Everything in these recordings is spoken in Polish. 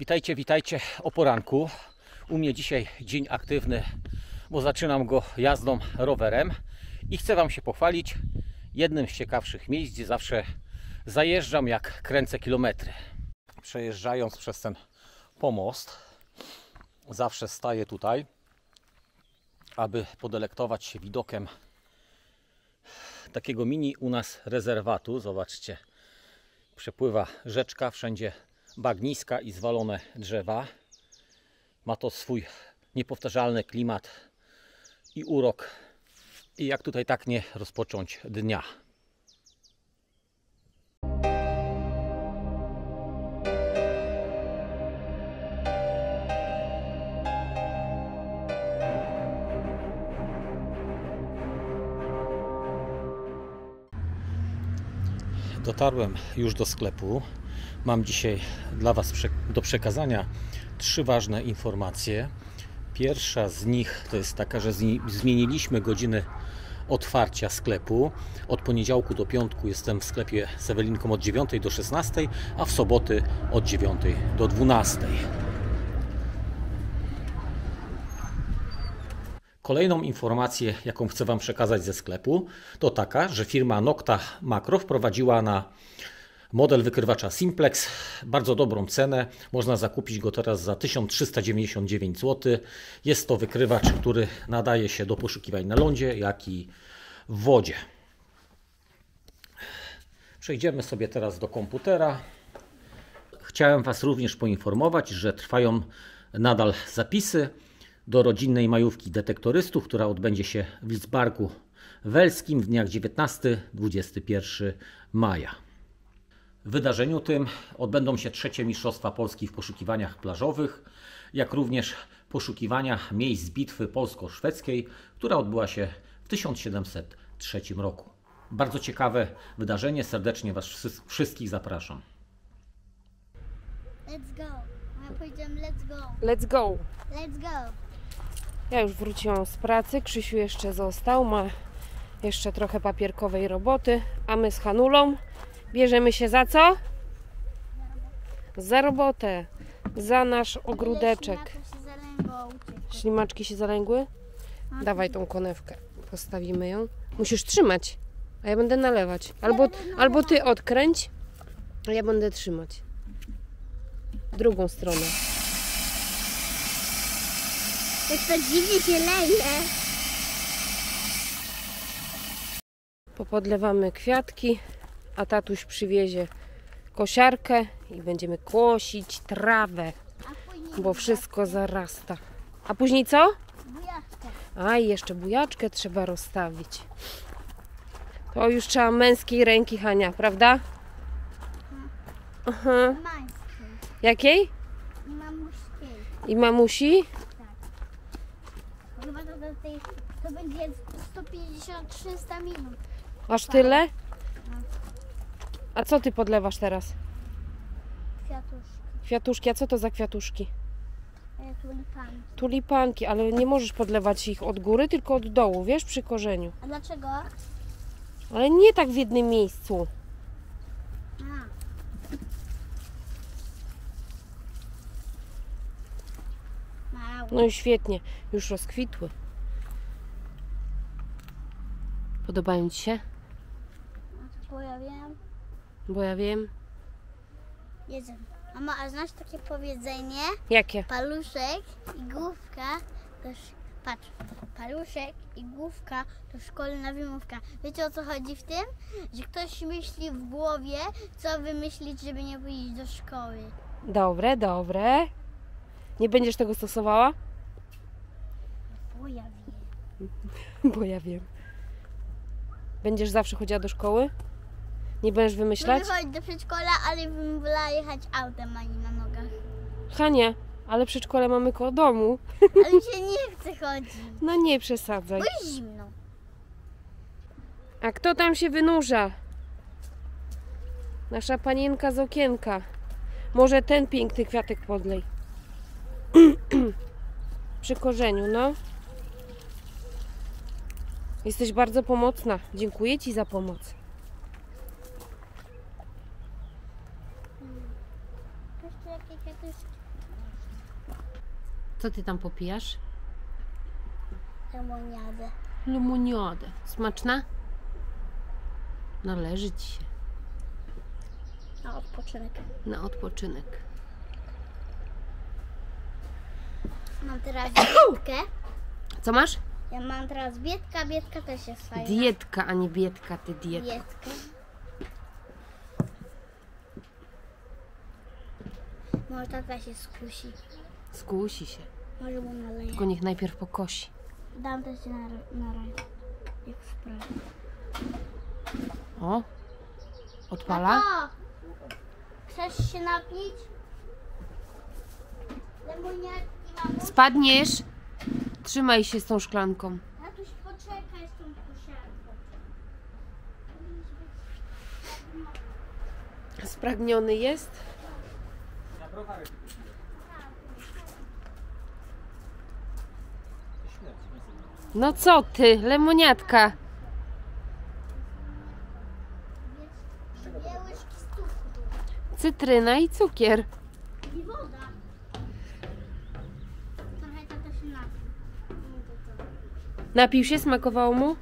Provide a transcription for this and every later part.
Witajcie, witajcie o poranku. U mnie dzisiaj dzień aktywny, bo zaczynam go jazdą rowerem i chcę Wam się pochwalić jednym z ciekawszych miejsc, gdzie zawsze zajeżdżam, jak kręcę kilometry. Przejeżdżając przez ten pomost, zawsze staję tutaj, aby podelektować się widokiem takiego mini u nas rezerwatu. Zobaczcie, przepływa rzeczka, wszędzie bagniska i zwalone drzewa. Ma to swój niepowtarzalny klimat i urok. I jak tutaj tak nie rozpocząć dnia? Dotarłem już do sklepu. Mam dzisiaj dla Was do przekazania 3 ważne informacje. Pierwsza z nich to jest taka, że zmieniliśmy godziny otwarcia sklepu. Od poniedziałku do piątku jestem w sklepie z Ewelinką od 9 do 16, a w soboty od 9 do 12. Kolejną informację, jaką chcę Wam przekazać ze sklepu, to taka, że firma Nokta Makro wprowadziła na model wykrywacza Simplex bardzo dobrą cenę. Można zakupić go teraz za 1399 zł. Jest to wykrywacz, który nadaje się do poszukiwań na lądzie, jak i w wodzie. Przejdziemy sobie teraz do komputera. Chciałem Was również poinformować, że trwają nadal zapisy do rodzinnej majówki detektorystów, która odbędzie się w Lidzbarku Welskim w dniach 19-21 maja. W wydarzeniu tym odbędą się 3. Mistrzostwa Polski w poszukiwaniach plażowych, jak również poszukiwania miejsc bitwy polsko-szwedzkiej, która odbyła się w 1703 roku. Bardzo ciekawe wydarzenie, serdecznie Was wszystkich zapraszam. Let's go. Ja powiedziałem let's go. Let's go. Let's go. Ja już wróciłam z pracy, Krzysiu jeszcze został, ma jeszcze trochę papierkowej roboty, a my z Hanulą bierzemy się za co? Za robotę, za nasz ogródeczek. Ślimaczki się zalęgły? Dawaj tą konewkę, postawimy ją. Musisz trzymać, a ja będę nalewać. Albo ty odkręć, a ja będę trzymać. Drugą stronę. Jak to dziwnie się leje. Popodlewamy kwiatki, a tatuś przywiezie kosiarkę i będziemy kosić trawę, bo wszystko zarasta. A później co? Bujaczkę. A i jeszcze bujaczkę trzeba rozstawić. To już trzeba męskiej ręki, Hania, prawda? Aha. Mańskiej. Jakiej? I mamuśkiej. I mamusi? Chyba to będzie 150-300 minut. Aż tyle? A co ty podlewasz teraz? Kwiatuszki. Kwiatuszki, a co to za kwiatuszki? Tulipanki. Tulipanki, ale nie możesz podlewać ich od góry, tylko od dołu, wiesz, przy korzeniu. A dlaczego? Ale nie tak w jednym miejscu. A. Mało. No i świetnie, już rozkwitły. Podobają Ci się? Bo ja wiem. Bo ja wiem. Jedzę. Mama, a znasz takie powiedzenie? Jakie? Paluszek i główka to patrz, paluszek i główka to szkolna wymówka. Wiecie, o co chodzi w tym? Że ktoś myśli w głowie, co wymyślić, żeby nie pójść do szkoły. Dobre, dobre. Nie będziesz tego stosowała? Bo ja wiem. Bo ja wiem. Będziesz zawsze chodziła do szkoły? Nie będziesz wymyślać? Mogę chodzić do przedszkola, ale bym wolała jechać autem, a nie na nogach. Hania, ale przedszkole mamy koło domu. Ale mi się nie chce chodzić, No nie przesadzaj. bo jest zimno. A kto tam się wynurza? Nasza panienka z okienka. Może ten piękny kwiatek podlej. Przy korzeniu, no. Jesteś bardzo pomocna. Dziękuję Ci za pomoc. Jeszcze jakie kwiatuszki? Co ty tam popijasz? Lemoniadę. Lemoniadę. Smaczna? Należy ci się. Na odpoczynek. Na odpoczynek. Mam teraz biedkę. Co masz? Ja mam teraz biedka. Biedka też jest fajna. Dietka, a nie biedka, ty dietka. Biedkę. Może tata się skusi. Skusi się. Może mu naleje. Tylko niech najpierw pokosi. Dam też ci na raj. Jak w sprawie. O! Odpala? Tato! Chcesz się napić? Lemoniadki mam. Spadniesz? Trzymaj się z tą szklanką. Tatuś, poczekaj z tą posiadką. Spragniony jest? No co ty, lemoniatka. Dwie łyżki z cukru. Cytryna i cukier. I woda. Trochę tata się napił. Napił się, smakowało mu?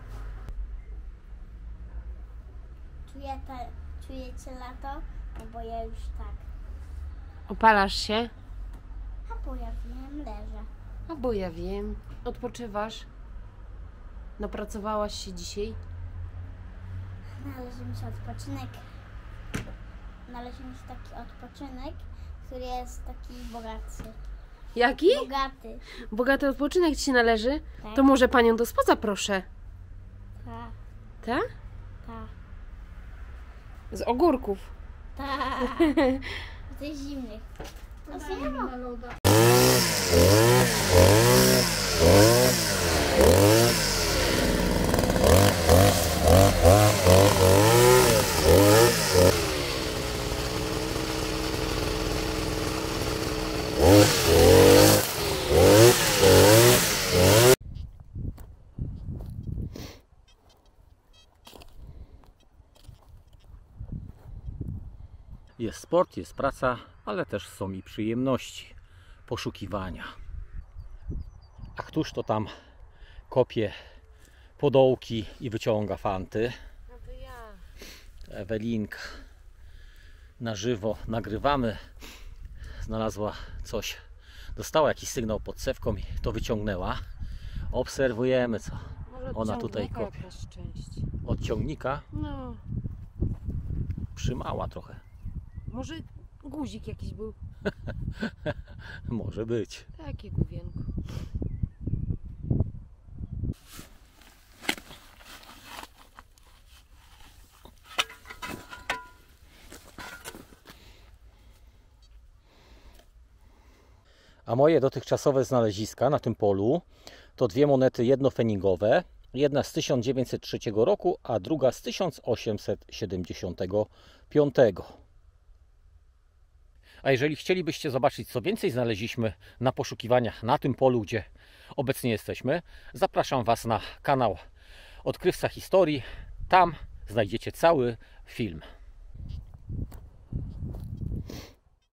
Czujecie lato? No bo ja już tak. Opalasz się? A bo ja wiem, leżę. A bo ja wiem. Odpoczywasz? Napracowałaś się dzisiaj? Należy mi się odpoczynek. Należy mi się taki odpoczynek, który jest taki bogaty. Jaki? Bogaty. Bogaty odpoczynek ci się należy? Tak. To może panią do spa zaproszę. Tak, Tak? tak, Z ogórków. tak. To jest zimnych. To się nie ma. Jest sport, jest praca, ale też są i przyjemności, poszukiwania. A któż to tam kopie podołki i wyciąga fanty? No to ja. Ewelinka. Na żywo nagrywamy. Znalazła coś, dostała jakiś sygnał pod cewką i to wyciągnęła. Obserwujemy, co ona tutaj kopie. Jakaś część. Od ciągnika No, przymała trochę. może guzik jakiś był. Może być. Takie główienko. A moje dotychczasowe znaleziska na tym polu to dwie monety jednofeningowe. Jedna z 1903 roku, a druga z 1875. A jeżeli chcielibyście zobaczyć, co więcej znaleźliśmy na poszukiwaniach na tym polu, gdzie obecnie jesteśmy, zapraszam Was na kanał Odkrywca Historii. Tam znajdziecie cały film.